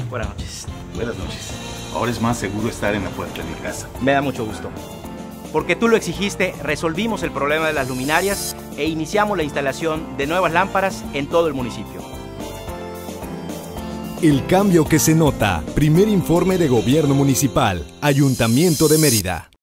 Buenas noches. Buenas noches. Ahora es más seguro estar en la puerta de mi casa. Me da mucho gusto. Porque tú lo exigiste, resolvimos el problema de las luminarias e iniciamos la instalación de nuevas lámparas en todo el municipio. El cambio que se nota. Primer informe de Gobierno Municipal. Ayuntamiento de Mérida.